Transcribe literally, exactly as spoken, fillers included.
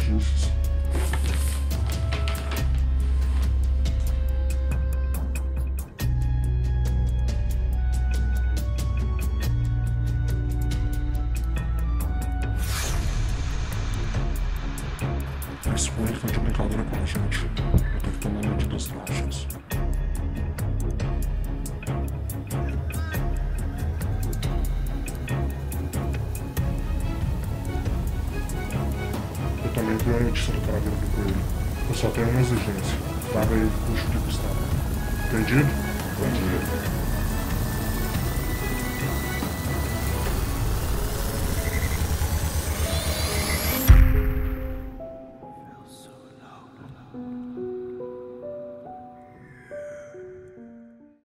notícias. Esse moleque tá de brincadeira com a gente. Eu tenho que tomar medidas drásticas. Eu também vi a notícia do caravana do coelho. Eu só tenho uma exigência. Paga aí o custo de custar. Entendido? Bom dia.